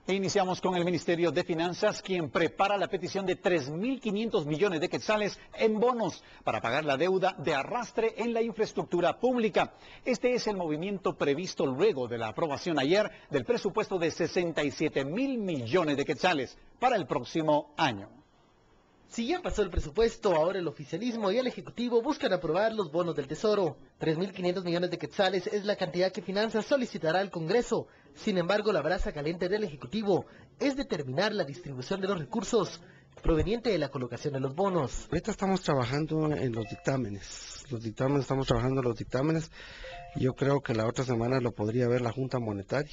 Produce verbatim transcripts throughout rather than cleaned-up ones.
E iniciamos con el Ministerio de Finanzas, quien prepara la petición de tres mil quinientos millones de quetzales en bonos para pagar la deuda de arrastre en la infraestructura pública. Este es el movimiento previsto luego de la aprobación ayer del presupuesto de sesenta y siete mil millones de quetzales para el próximo año. Si ya pasó el presupuesto, ahora el oficialismo y el Ejecutivo buscan aprobar los bonos del Tesoro. tres mil quinientos millones de quetzales es la cantidad que Finanzas solicitará al Congreso. Sin embargo, la brasa caliente del Ejecutivo es determinar la distribución de los recursos proveniente de la colocación de los bonos. Ahorita estamos trabajando en los dictámenes. Los dictámenes, estamos trabajando en los dictámenes. Yo creo que la otra semana lo podría ver la Junta Monetaria.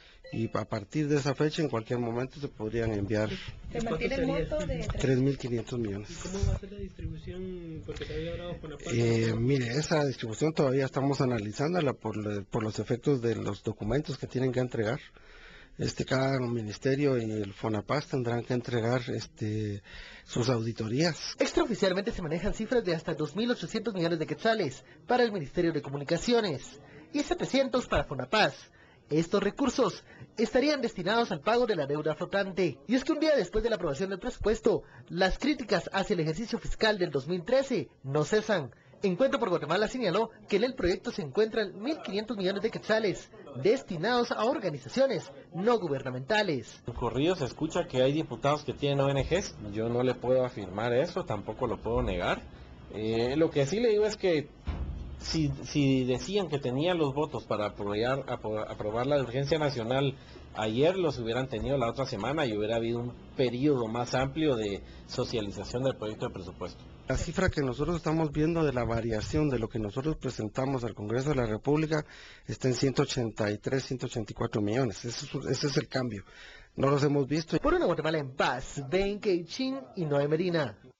Y a partir de esa fecha, en cualquier momento, se podrían enviar ¿Se mantiene el monto de tres mil quinientos millones. ¿Y cómo va a ser la distribución? Porque se había hablado con la eh, Mire, esa distribución todavía estamos analizándola por, por los efectos de los documentos que tienen que entregar. Este, cada ministerio y el FONAPAS tendrán que entregar este, sus auditorías. Extraoficialmente se manejan cifras de hasta dos mil ochocientos millones de quetzales para el Ministerio de Comunicaciones y setecientos para FONAPAS. Estos recursos estarían destinados al pago de la deuda flotante. Y es que un día después de la aprobación del presupuesto, las críticas hacia el ejercicio fiscal del dos mil trece no cesan. Encuentro por Guatemala señaló que en el proyecto se encuentran mil quinientos millones de quetzales destinados a organizaciones no gubernamentales. En corrido se escucha que hay diputados que tienen O N Ges. Yo no le puedo afirmar eso, tampoco lo puedo negar. Eh, lo que sí le digo es que Si, si decían que tenían los votos para aprobar, aprobar la urgencia nacional ayer, los hubieran tenido la otra semana y hubiera habido un periodo más amplio de socialización del proyecto de presupuesto. La cifra que nosotros estamos viendo de la variación de lo que nosotros presentamos al Congreso de la República está en ciento ochenta y tres, ciento ochenta y cuatro millones. Ese es, ese es el cambio. No los hemos visto. Por una Guatemala en paz, Ben Keichin y Noé Medina.